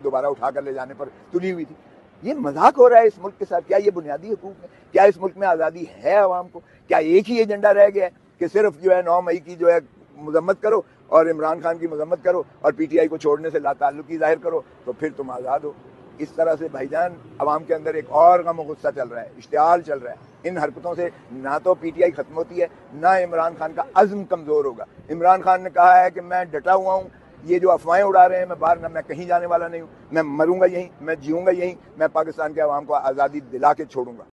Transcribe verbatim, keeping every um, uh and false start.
दोबारा उठा कर ले जाने पर तुली हुई थी। ये मजाक हो रहा है इस मुल्क के साथ। क्या ये बुनियादी हकूक है? क्या इस मुल्क में आज़ादी है आवाम को? क्या एक ही एजेंडा रह गया है कि सिर्फ जो है नौ मई की जो है मजम्मत करो और इमरान खान की मजम्मत करो और पीटीआई को छोड़ने से लाताल्लुकी जाहिर करो तो फिर तुम आज़ाद हो? इस तरह से भाईजान अवाम के अंदर एक और गम और गुस्सा चल रहा है, इश्तियाल चल रहा है। इन हरकतों से ना तो पीटीआई खत्म होती है, ना इमरान खान का अज़्म कमज़ोर होगा। इमरान खान ने कहा है कि मैं डटा हुआ हूँ, ये जो अफवाहें उड़ा रहे हैं मैं बाहर ना, मैं कहीं जाने वाला नहीं हूँ, मैं मरूंगा यहीं, मैं जीऊंगा यहीं, मैं पाकिस्तान के अवाम को आज़ादी दिला के छोड़ूंगा।